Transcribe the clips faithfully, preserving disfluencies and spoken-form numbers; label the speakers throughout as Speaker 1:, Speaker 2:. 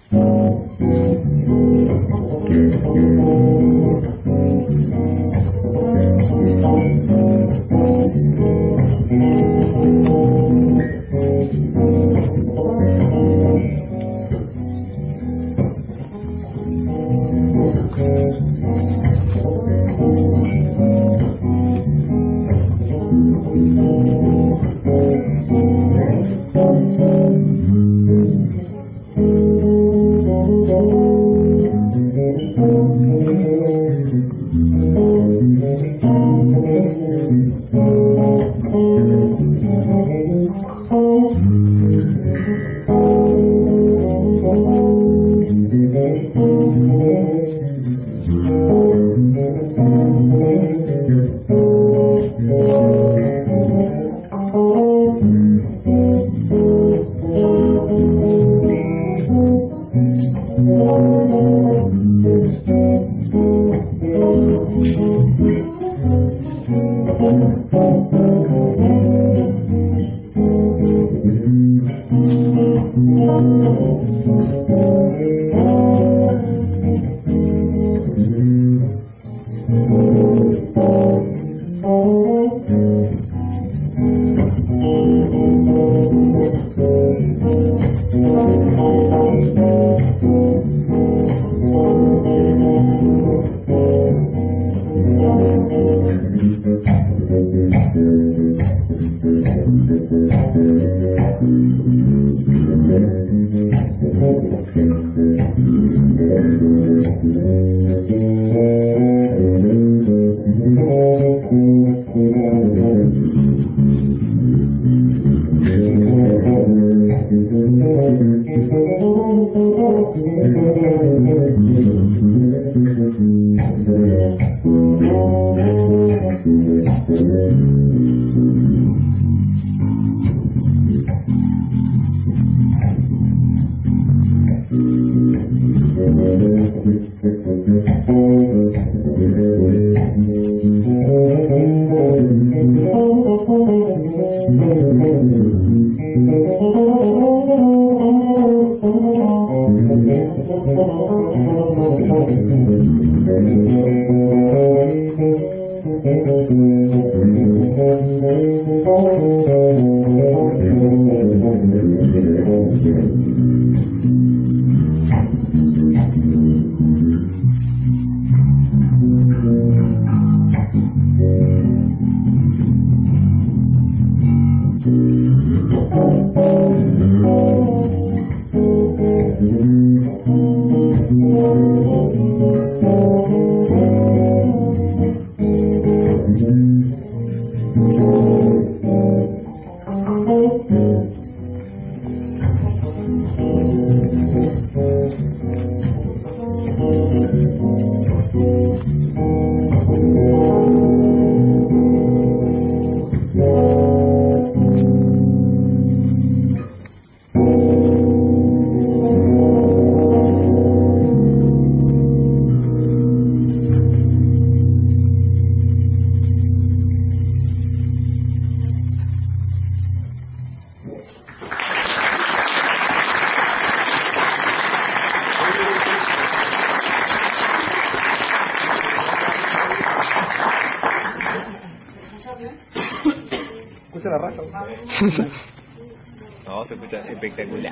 Speaker 1: No, se escucha espectacular.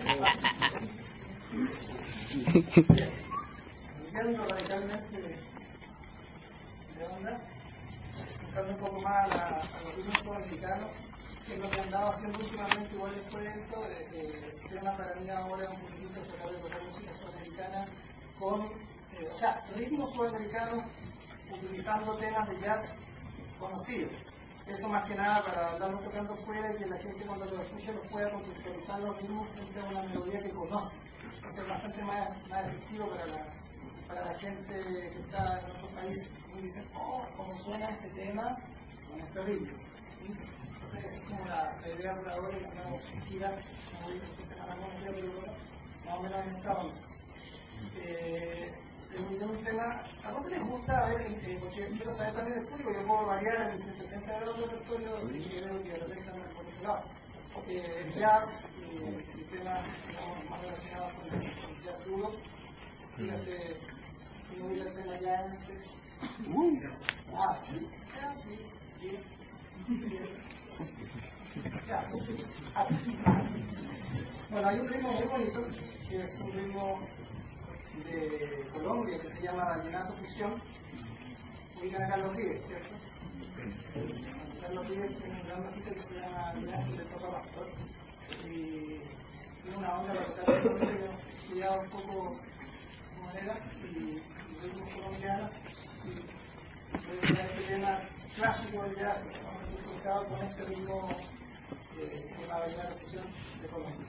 Speaker 2: Cambiando radicalmente de onda, buscando un poco más a, la, a los ritmos sudamericanos, que es lo que andaba haciendo últimamente, igual después de esto, eh, el tema para mí ahora un poquitito tratar de tocar música sudamericana con, eh, o sea, ritmos sudamericanos utilizando temas de jazz conocidos. Eso más que nada para andarlo tocando fuera y que la gente cuando lo escuche los pueda contextualizar los ritmos frente a una melodía que conoce. Eso es bastante más, más efectivo para la, para la gente que está en otros países. Y dicen, oh, ¿cómo suena este tema con este ritmo? Entonces esa es como la, la idea por ahora y una gira, como digo, esta semana no me pero más o menos en esta onda. Eh, de un tema, ¿a dónde les gusta? A ver, eh, porque quiero saber también el público, yo puedo variar en ciento ochenta grados de repertorio, así que creo que de repente andan por ese lado. Eh, jazz y, y temas digamos, más relacionados con el, con el jazz duro, Fíjase, tengo mi letra allá en este. Uh, ah, sí, ya, sí, bien, bien. Ya, ah, bueno, hay un ritmo muy bonito, que es un ritmo de Colombia, que se llama Vallenato Fusión. Ubican a Carlos Vives, ¿cierto? Carlos Vives tiene un gran bajista que se llama Vallenato, que le toca pastor. Y tiene una onda para tocar el Colombia, que hemos estudiado un poco su manera, y, y ritmos colombianos. Y voy a este tema clásico del jazz, vamos a escuchar con este ritmo que se llama Vallenato Fusión de Colombia.